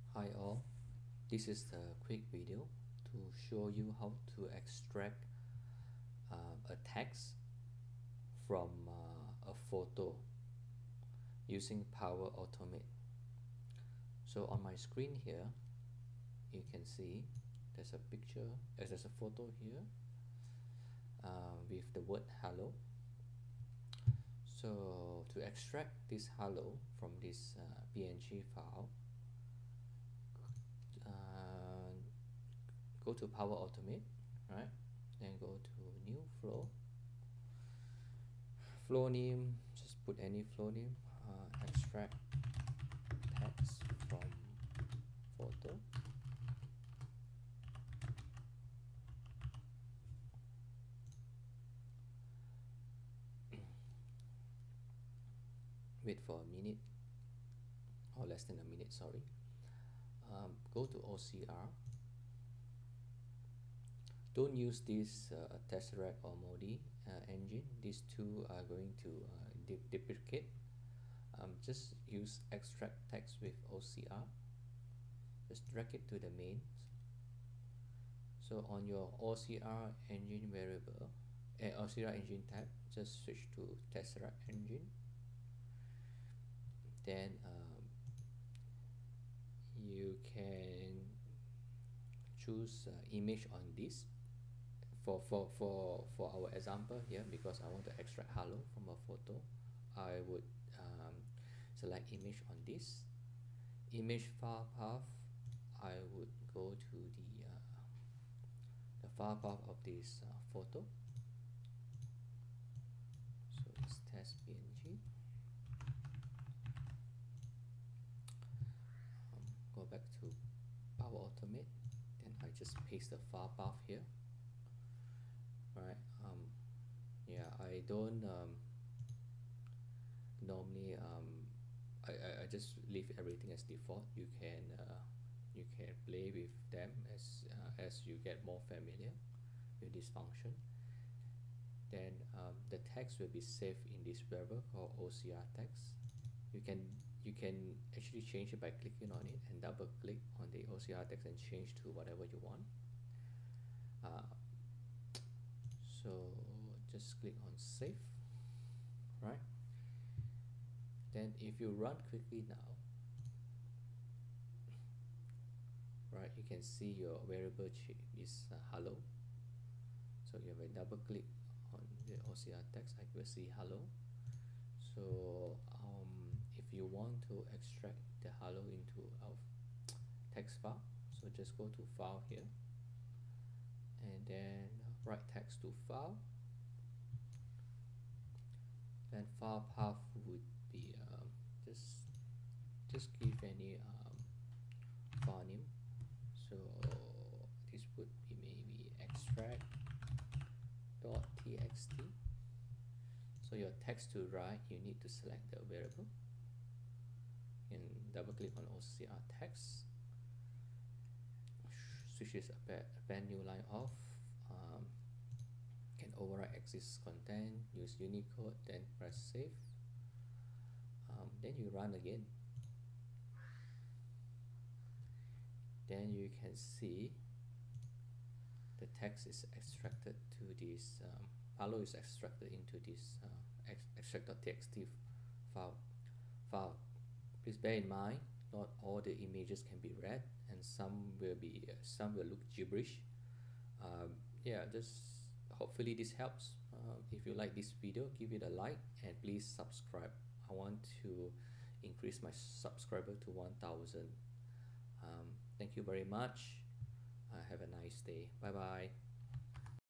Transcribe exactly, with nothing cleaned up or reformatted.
Hi all, this is a quick video to show you how to extract uh, a text from uh, a photo using Power Automate. So on my screen here, you can see there's a picture, uh, there's a photo here uh, with the word hello. So to extract this hello from this uh, P N G file, uh, go to Power Automate, right? Then go to new flow. Flow name, just put any flow name. Uh, extract text from photo. Wait for a minute or less than a minute, sorry. Um, go to O C R. Don't use this uh, Tesseract or Modi uh, engine. These two are going to uh, de duplicate. Um, just use extract text with O C R. Just drag it to the main. So on your O C R engine variable, uh, O C R engine tab, just switch to Tesseract engine. Then um, you can choose uh, image on this. For, for, for, for our example here, because I want to extract hello from a photo, I would um, select image on this. Image file path, I would go to the, uh, the file path of this uh, photo. So it's test P N G. Um, go back to Power Automate. Then I just paste the file path here. Right. Um, yeah, I don't um, normally um, I, I, I just leave everything as default. You can uh, you can play with them as uh, as you get more familiar with this function. Then um, the text will be saved in this variable called O C R text. You can you can actually change it by clicking on it and double click on the O C R text and change to whatever you want. Uh, so just click on save, right? Then if you run quickly now, right, you can see your variable is uh, hello. So if I double click on the O C R text, I will see hello. So um, if you want to extract the hello into our text file, so just go to file here and then write text to file. Then file path would be um, just just give any um, file name. So this would be maybe extract dot txt. So your text to write, you need to select the variable and double click on O C R text. Switches a band new line off. Um, can override existing content, use Unicode, then press save. Um, then you run again. Then you can see the text is extracted to this, um, hello is extracted into this uh, ex extract.txt file. file. Please bear in mind, not all the images can be read, and some will be, uh, some will look gibberish. Um, yeah, just hopefully this helps. Uh, if you like this video, give it a like and please subscribe. I want to increase my subscriber to one thousand. Um, thank you very much. Uh, have a nice day. Bye bye.